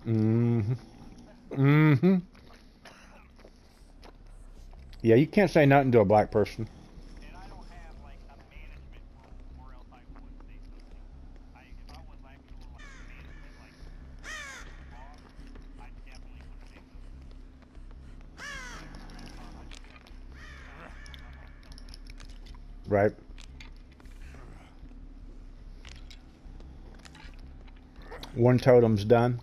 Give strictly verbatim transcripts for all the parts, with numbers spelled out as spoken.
Mm-hmm. Mm-hmm. Yeah, you can't say nothing to a black person. Right. One totem's done.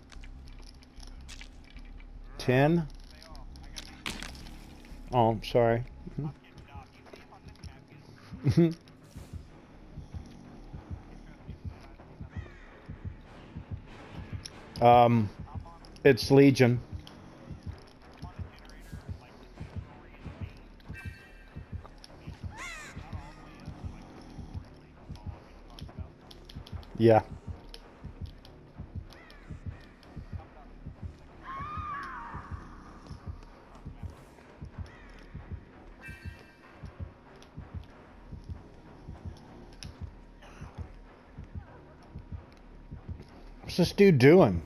Ten. Oh, I'm sorry. um, it's Legion. Yeah. What's this dude doing?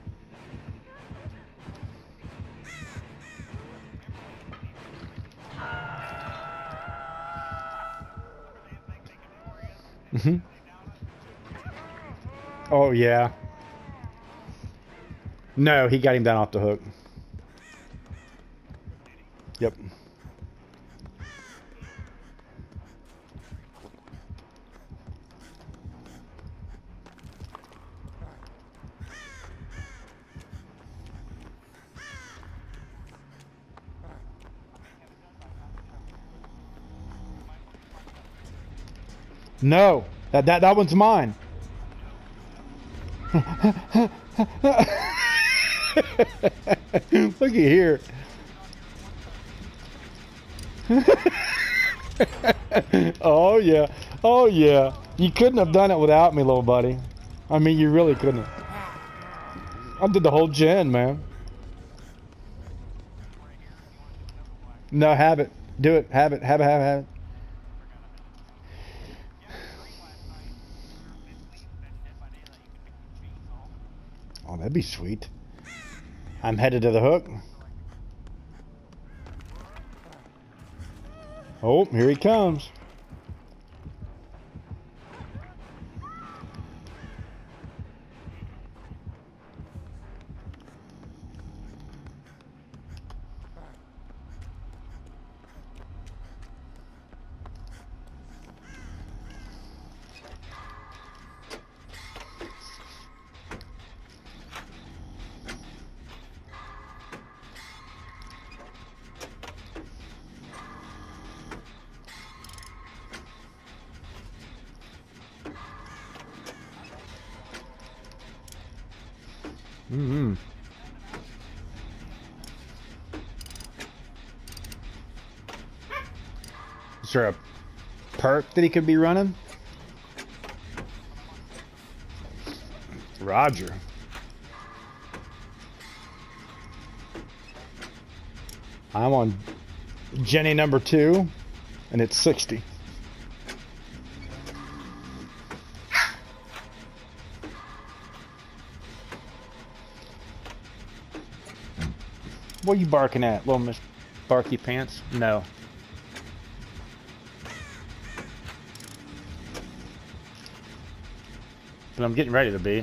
Mhm. Oh yeah. No, he got him down off the hook. Yep. No, that that that one's mine. Look at here. Oh yeah. Oh yeah. You couldn't have done it without me, little buddy. I mean, you really couldn't have. I did the whole gen, man. No, have it. Do it. Have it. Have it. Have it. Have it. Oh, that'd be sweet. I'm headed to the hook. Oh, here he comes. Mm-hmm. Is there a perk that he could be running? Roger. I'm on Jenny number two, and it's sixty. What are you barking at, little Miss Barky Pants? No. But I'm getting ready to be.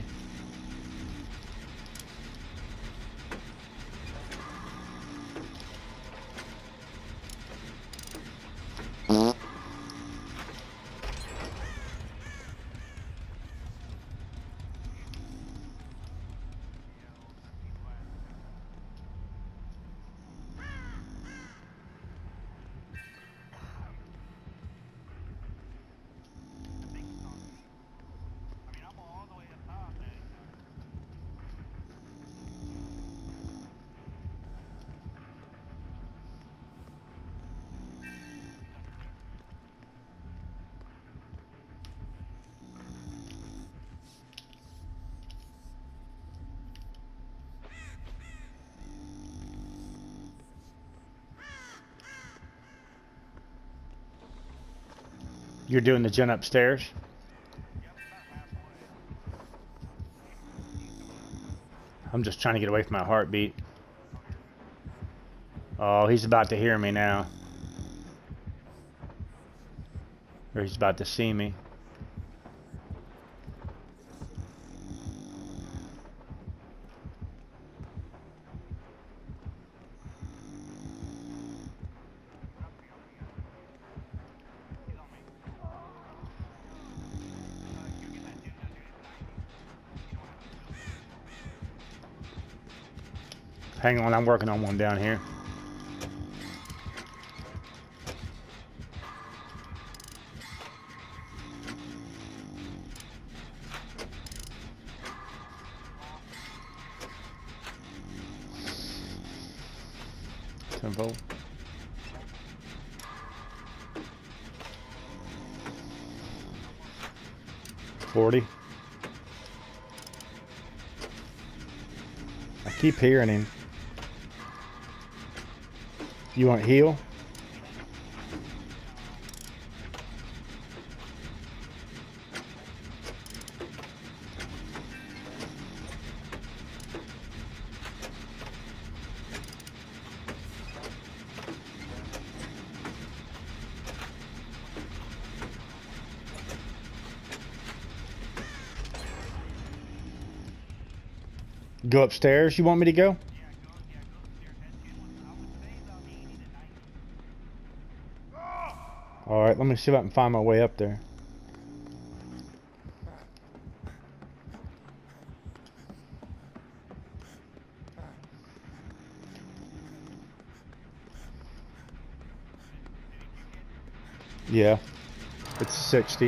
You're doing the gen upstairs? I'm just trying to get away from my heartbeat. Oh, he's about to hear me now. Or he's about to see me. Hang on, I'm working on one down here. ten volt. forty. I keep hearing him. You want heal? Go upstairs, you want me to go? Alright, let me see if I can find my way up there. Yeah, it's sixty.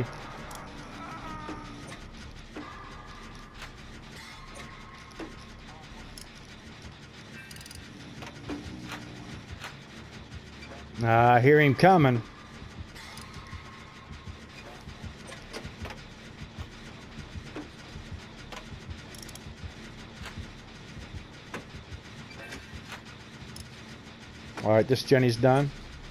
I hear him coming. All right, this Jenny's done.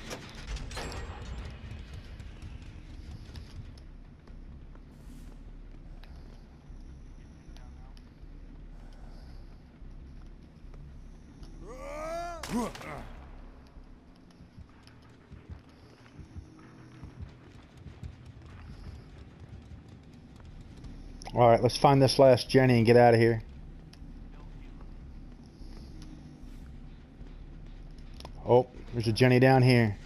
All right, let's find this last Jenny and get out of here. Oh, there's a Jenny down here.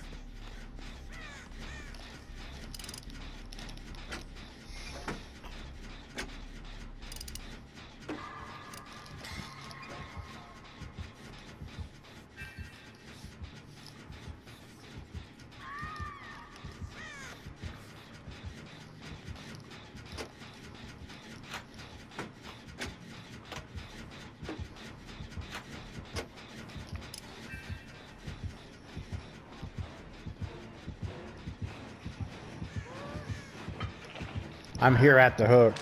I'm here at the hook.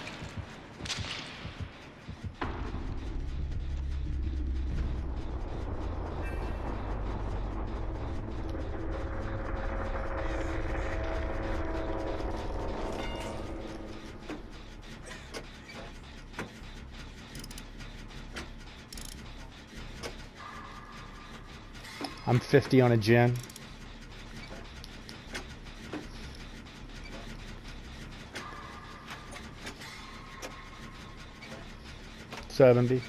I'm fifty on a gen. seventy.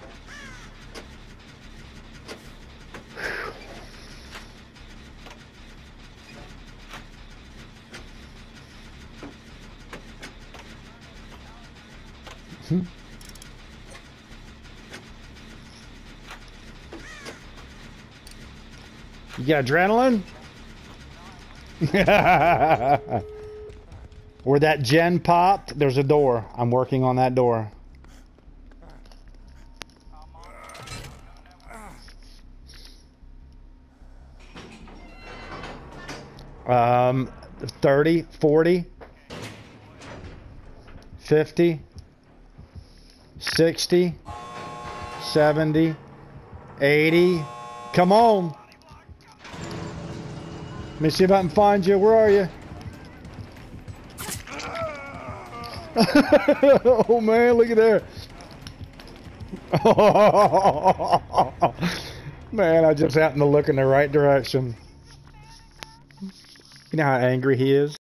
Hmm. You got adrenaline? Where that gen popped, there's a door. I'm working on that door. Um, thirty, forty, fifty, sixty, seventy, eighty. Come on. Let me see if I can find you. Where are you? Oh man, look at there. Man, I just happened to look in the right direction. You know how angry he is?